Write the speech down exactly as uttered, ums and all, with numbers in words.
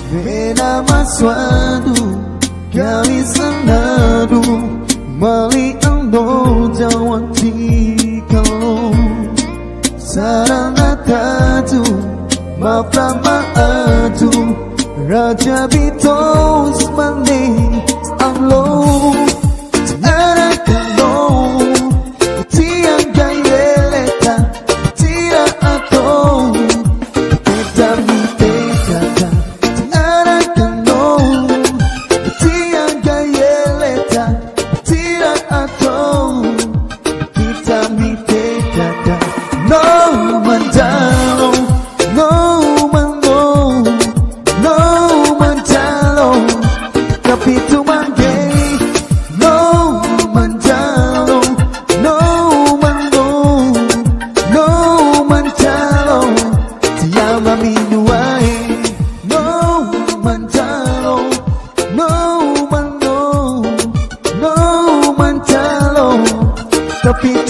Beda masuadu kali senadu mali ando jawa jikalau sarana taju mafra maaju raja bitos mandi anglo tiara kalau tiang gayeleta tira atau kita mite kata tiara kalau tiang gayeleta tira atau kita mite kata no manjalo no mango no manjalo tapi cuma gay no manjalo no mango no manjalo tiama minuai no manjalo no mango no manjalo tapi